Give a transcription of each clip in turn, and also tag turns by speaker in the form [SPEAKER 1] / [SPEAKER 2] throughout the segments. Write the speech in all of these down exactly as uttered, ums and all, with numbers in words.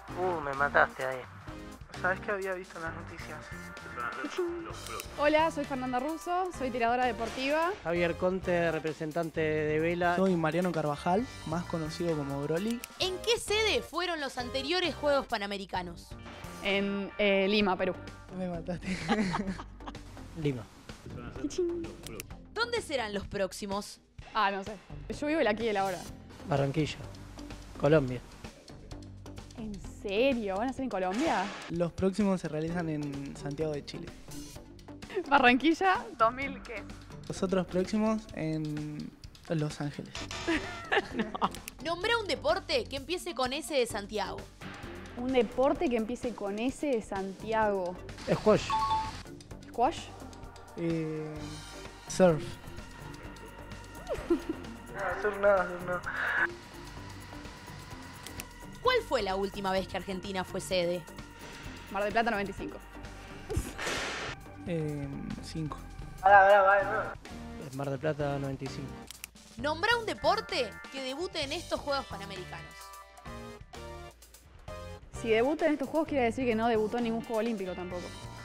[SPEAKER 1] Uh, me mataste ahí.
[SPEAKER 2] ¿Sabes qué había visto en las noticias?
[SPEAKER 3] Hola, soy Fernanda Russo, soy tiradora deportiva.
[SPEAKER 1] Javier Conte, representante de vela.
[SPEAKER 2] Soy Mariano Carvajal, más conocido como Broly.
[SPEAKER 4] ¿En qué sede fueron los anteriores Juegos Panamericanos?
[SPEAKER 3] En eh, Lima, Perú.
[SPEAKER 2] Me mataste.
[SPEAKER 1] Lima.
[SPEAKER 4] ¿Dónde serán los próximos?
[SPEAKER 3] Ah, no sé. Yo vivo el aquí y el ahora.
[SPEAKER 1] Barranquilla. Colombia.
[SPEAKER 3] ¿En serio? ¿Van a ser en Colombia?
[SPEAKER 2] Los próximos se realizan en Santiago de Chile.
[SPEAKER 3] Barranquilla, dos mil, ¿qué?
[SPEAKER 2] Los otros próximos en Los Ángeles.
[SPEAKER 4] Nombra un deporte que empiece con S de Santiago.
[SPEAKER 3] Un deporte que empiece con S de Santiago.
[SPEAKER 1] Squash.
[SPEAKER 3] ¿Squash?
[SPEAKER 2] Eh, surf. No, surf nada, surf nada.
[SPEAKER 4] ¿Cuál fue la última vez que Argentina fue sede?
[SPEAKER 3] Mar del Plata noventa y cinco.
[SPEAKER 2] Eh, cinco.
[SPEAKER 1] Mar del Plata noventa y cinco.
[SPEAKER 4] Nombra un deporte que debute en estos Juegos Panamericanos.
[SPEAKER 3] Si debuta en estos juegos quiere decir que no debutó en ningún juego olímpico tampoco.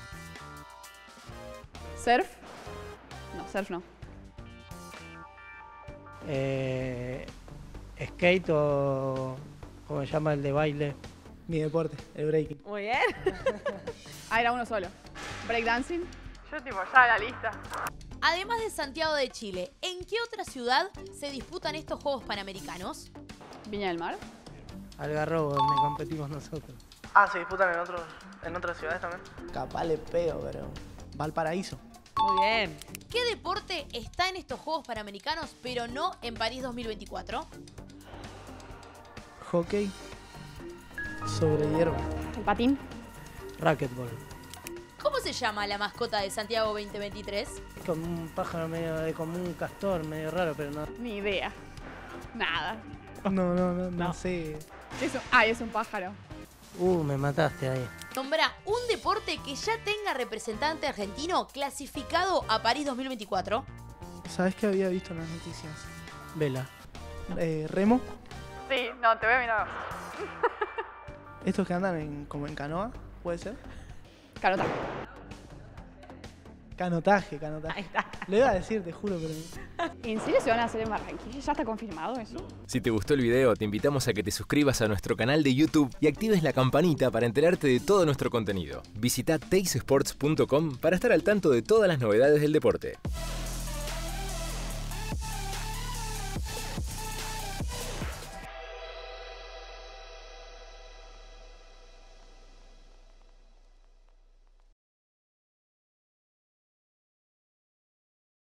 [SPEAKER 3] ¿Surf? No, surf no.
[SPEAKER 1] Eh, skate o... ¿Cómo se llama el de baile?
[SPEAKER 2] Mi deporte, el breaking.
[SPEAKER 3] Muy bien. Ah, era uno solo. Breakdancing. Yo tipo ya la lista.
[SPEAKER 4] Además de Santiago de Chile, ¿en qué otra ciudad se disputan estos Juegos Panamericanos?
[SPEAKER 3] Viña del Mar.
[SPEAKER 1] Algarrobo, donde competimos nosotros.
[SPEAKER 2] Ah, ¿se disputan en, otros, en otras ciudades también? Capaz le pego, pero... Valparaíso.
[SPEAKER 3] Muy bien.
[SPEAKER 4] ¿Qué deporte está en estos Juegos Panamericanos pero no en París dos mil veinticuatro?
[SPEAKER 2] Hockey sobre hierba.
[SPEAKER 3] El patín.
[SPEAKER 1] Racquetball.
[SPEAKER 4] ¿Cómo se llama la mascota de Santiago veinte veintitrés?
[SPEAKER 1] Es como un pájaro medio, de- como un castor, medio raro, pero no.
[SPEAKER 3] Ni idea. Nada.
[SPEAKER 2] No, no, no, no,
[SPEAKER 3] No.
[SPEAKER 2] sé.
[SPEAKER 3] Es un... Ah, es un pájaro.
[SPEAKER 1] Uh, me mataste ahí.
[SPEAKER 4] Nombra un deporte que ya tenga representante argentino clasificado a París dos mil veinticuatro.
[SPEAKER 2] ¿Sabes qué había visto en las noticias?
[SPEAKER 1] Vela.
[SPEAKER 2] Eh, remo.
[SPEAKER 3] Sí, no, te voy a mirar.
[SPEAKER 2] Estos que andan en, como en canoa, ¿puede ser?
[SPEAKER 3] Canotaje.
[SPEAKER 2] Canotaje, canotaje.
[SPEAKER 3] Ahí está.
[SPEAKER 2] Lo iba a decir, te juro, pero...
[SPEAKER 3] ¿En serio se van a hacer en Barranquilla? ¿Ya está confirmado eso?
[SPEAKER 5] Si te gustó el video, te invitamos a que te suscribas a nuestro canal de YouTube y actives la campanita para enterarte de todo nuestro contenido. Visita teis sports punto com para estar al tanto de todas las novedades del deporte.